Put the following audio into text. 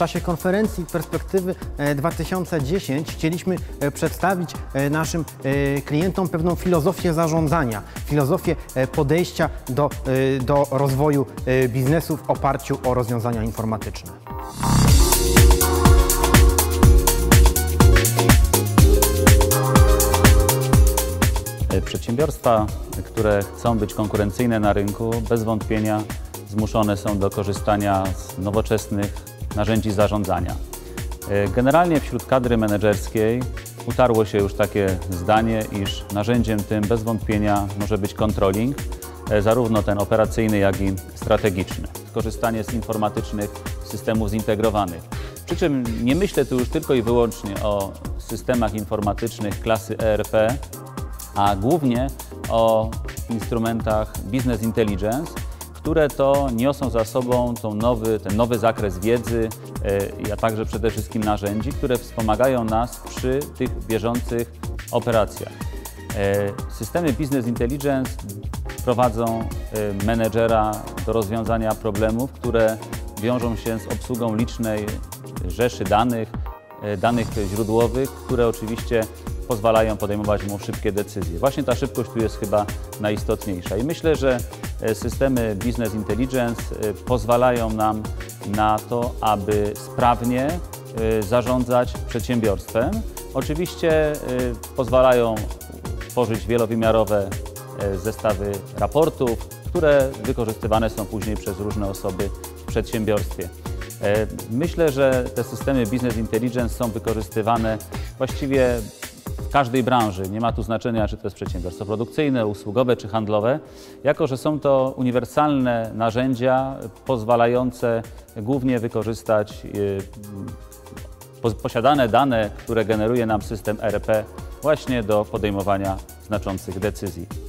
czasie konferencji Perspektywy 2010 chcieliśmy przedstawić naszym klientom pewną filozofię zarządzania, filozofię podejścia do rozwoju biznesu w oparciu o rozwiązania informatyczne. Przedsiębiorstwa, które chcą być konkurencyjne na rynku, bez wątpienia zmuszone są do korzystania z nowoczesnych narzędzi zarządzania. Generalnie wśród kadry menedżerskiej utarło się już takie zdanie, iż narzędziem tym bez wątpienia może być controlling, zarówno ten operacyjny, jak i strategiczny. Korzystanie z informatycznych systemów zintegrowanych. Przy czym nie myślę tu już tylko i wyłącznie o systemach informatycznych klasy ERP, a głównie o instrumentach Business Intelligence, które to niosą za sobą ten nowy zakres wiedzy, a także przede wszystkim narzędzi, które wspomagają nas przy tych bieżących operacjach. Systemy Business Intelligence prowadzą menedżera do rozwiązania problemów, które wiążą się z obsługą licznej rzeszy danych źródłowych, które oczywiście pozwalają podejmować mu szybkie decyzje. Właśnie ta szybkość tu jest chyba najistotniejsza i myślę, że systemy Business Intelligence pozwalają nam na to, aby sprawnie zarządzać przedsiębiorstwem. Oczywiście pozwalają tworzyć wielowymiarowe zestawy raportów, które wykorzystywane są później przez różne osoby w przedsiębiorstwie. Myślę, że te systemy Business Intelligence są wykorzystywane właściwie w każdej branży. Nie ma tu znaczenia, czy to jest przedsiębiorstwo produkcyjne, usługowe czy handlowe, jako że są to uniwersalne narzędzia pozwalające głównie wykorzystać posiadane dane, które generuje nam system ERP właśnie do podejmowania znaczących decyzji.